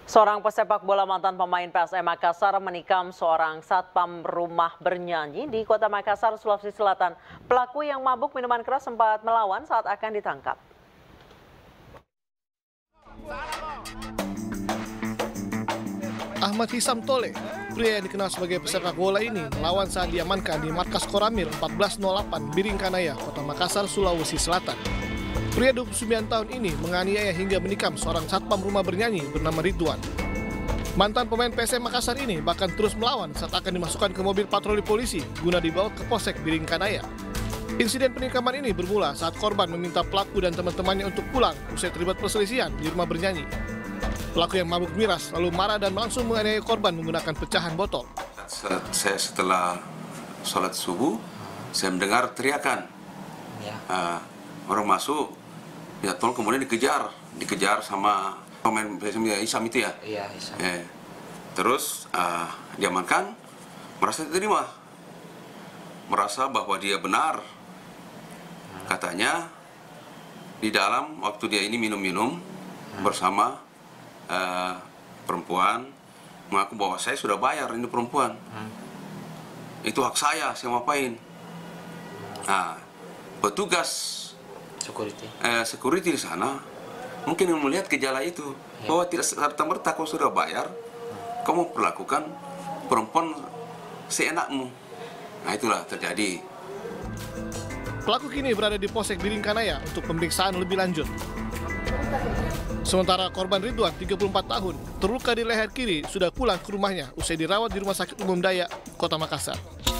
Seorang pesepak bola mantan pemain PSM Makassar menikam seorang satpam rumah bernyanyi di Kota Makassar, Sulawesi Selatan. Pelaku yang mabuk minuman keras sempat melawan saat akan ditangkap. Ahmad Hisam Tole, pria yang dikenal sebagai pesepak bola ini, melawan saat diamankan di Markas Koramil 1408 Biringkanaya, Kota Makassar, Sulawesi Selatan. Pria 29 tahun ini menganiaya hingga menikam seorang satpam rumah bernyanyi bernama Ridwan. Mantan pemain PSM Makassar ini bahkan terus melawan saat akan dimasukkan ke mobil patroli polisi guna dibawa ke Polsek Biringkanaya. Insiden penikaman ini bermula saat korban meminta pelaku dan teman-temannya untuk pulang usai terlibat perselisihan di rumah bernyanyi. Pelaku yang mabuk miras lalu marah dan langsung menganiaya korban menggunakan pecahan botol. Saya setelah sholat subuh, saya mendengar teriakan. Orang masuk, ya tol kemudian dikejar sama pemain PSM Hisam itu ya. Iya, Hisam. Terus diamankan, merasa diterima, merasa bahwa dia benar. Katanya di dalam waktu dia ini minum-minum bersama perempuan, mengaku bahwa saya sudah bayar ini perempuan. Itu hak saya ngapain. Nah, petugas security di sana mungkin melihat gejala itu, bahwa tidak serta-merta kau sudah bayar, kamu perlakukan perempuan seenakmu. Nah, itulah terjadi. Pelaku kini berada di Polsek Biringkanaya untuk pemeriksaan lebih lanjut. Sementara korban Ridwan, 34 tahun, terluka di leher kiri, sudah pulang ke rumahnya usai dirawat di Rumah Sakit Umum Dayak, Kota Makassar.